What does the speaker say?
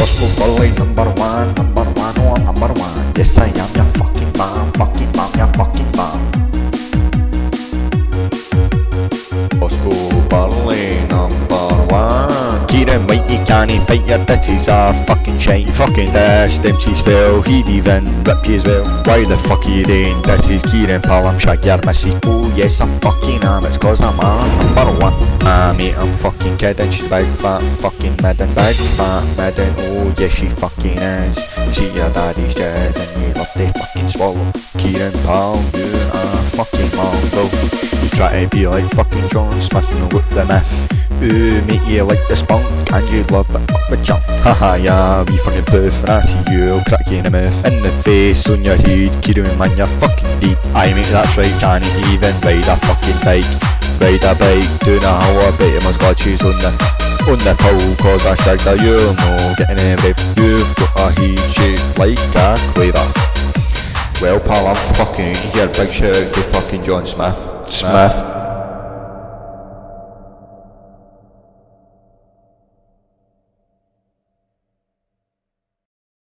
Bosco Bully, number one, oh I'm number one. Yes I am your fucking mom, your fucking mom. Bosco Bully, number one. Kieran White, you can't fight your ditties are fucking shite. You fucking dissed MC Spell, he'd even rip you as well. Why the fuck are you doing ditties, Kieran pal, I'm shag your missy. Oh yes I fucking am, it's cause I'm number one. Mate, I'm fucking kidding, she's big fat fucking midden, big fat midden, oh yes she fucking is. See your daddy's dead and you love to fucking swallow. Kieran pal, you are fucking mongrel. You try to be like fucking John Smith, no look the myth. Ooh, mate, you like the spunk and you love it up the jump. Haha, yeah, we fucking poof. When I see you, I'll crack you in the mouth. In the face, on your head, Kieran man, you're fucking dead. Aye mate, that's right, can't even ride a fucking bike. Ride a bike, doing a how I bet you must got shoes on the pole, cause I shagged her, you know, getting in rip. You've got a heat shaped like a cleaver. Well pal, I'm fucking here, big shout out to fucking John Smith.